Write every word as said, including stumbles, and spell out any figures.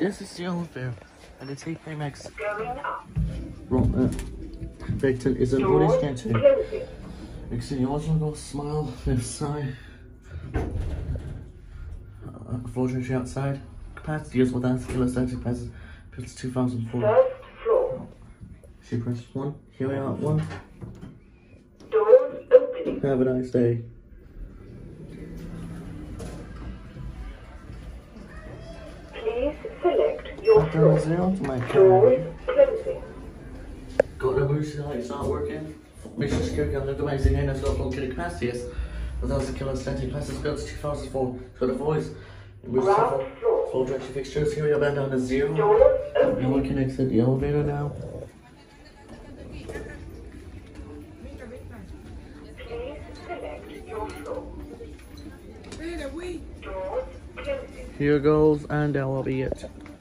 This is the elevator, and the Tkmaxx Going up. uh, Beckton is an Otis Gen two. Closing. You can see the original go smile left side. Uh, Unfortunately outside. Capacity is what that's kilo static capacity. It's two thousand four. First floor. She press one. Here we are at one. Doors opening. Have a nice day. Please select your I've done floor. zero to my Doors car. closing. Got the emergency lights not working. Mission security on the device again as well from capacity is. one thousand kilo static capacity built two thousand four. So the voice. Ground floor. Full direction fixtures. Here we are back down to zero. Doors Now opening. we can exit the elevator now. Please select your floor. Doors closing. Here goes, and that will be it.